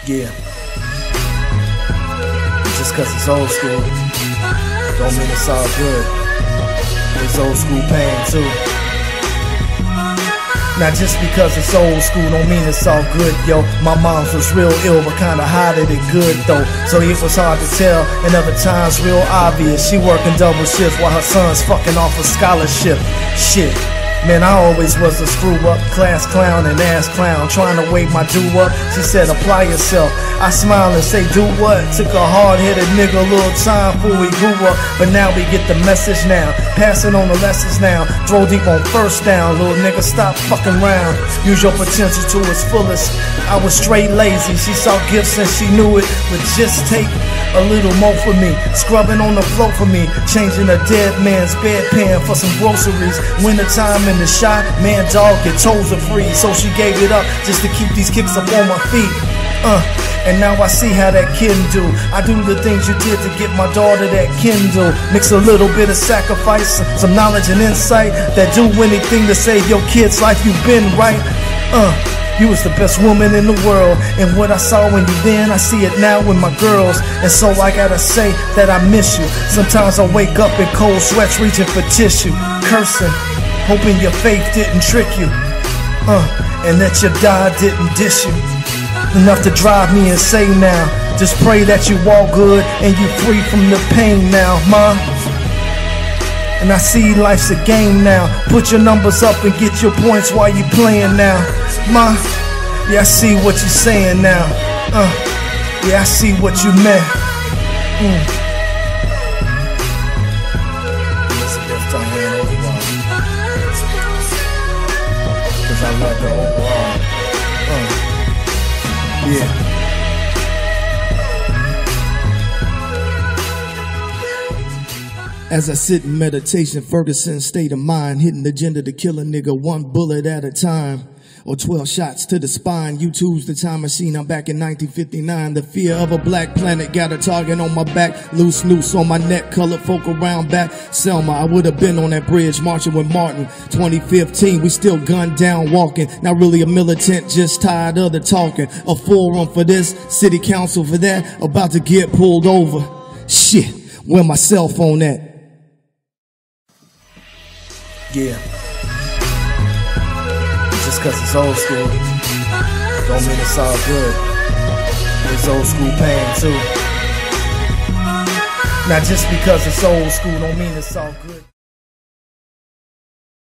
Yeah. Just cause it's old school don't mean it's all good. It's old school pain too. Now just because it's old school don't mean it's all good, yo. My mom's was real ill but kinda hotter than good though, so it was hard to tell, and other times real obvious. She working double shifts while her son's fucking off a scholarship. Shit. Man, I always was a screw-up, class clown and ass clown, trying to wake my due up. She said, apply yourself. I smile and say, do what? Took a hard-headed nigga a little time before we grew up, but now we get the message now. Passing on the lessons now. Throw deep on first down, little nigga, stop fucking round. Use your potential to its fullest. I was straight lazy, she saw gifts and she knew it, but just take a little more for me. Scrubbing on the floor for me. Changing a dead man's bedpan for some groceries. Wintertime in the shop, man, dog, your toes are free. So she gave it up just to keep these kicks up on my feet. And now I see how that kid do. I do the things you did to get my daughter that Kindle. Mix a little bit of sacrifice, some knowledge and insight that do anything to save your kid's life. You've been right. You was the best woman in the world, and what I saw in you then, I see it now with my girls. And so I gotta say that I miss you. Sometimes I wake up in cold sweats reaching for tissue, cursing, hoping your faith didn't trick you, and that your God didn't dish you. Enough to drive me insane now. Just pray that you all good and you free from the pain now, ma. And I see life's a game now. Put your numbers up and get your points while you playing now, ma. Yeah, I see what you're saying now. Yeah, I see what you meant. It's a gift I hand overall, cause I love her overall. Yeah. As I sit in meditation, Ferguson state of mind, hitting the agenda to kill a nigga one bullet at a time, or 12 shots to the spine. YouTube's the time machine, I'm back in 1959. The fear of a black planet got a target on my back. Loose noose on my neck, colored folk around back. Selma, I would have been on that bridge marching with Martin. 2015, we still gunned down walking. Not really a militant, just tired of the talking. A forum for this, city council for that, about to get pulled over. Shit, where my cell phone at? Yeah. Just cause it's old school don't mean it's all good. It's old school pain too. Now just because it's old school don't mean it's all good.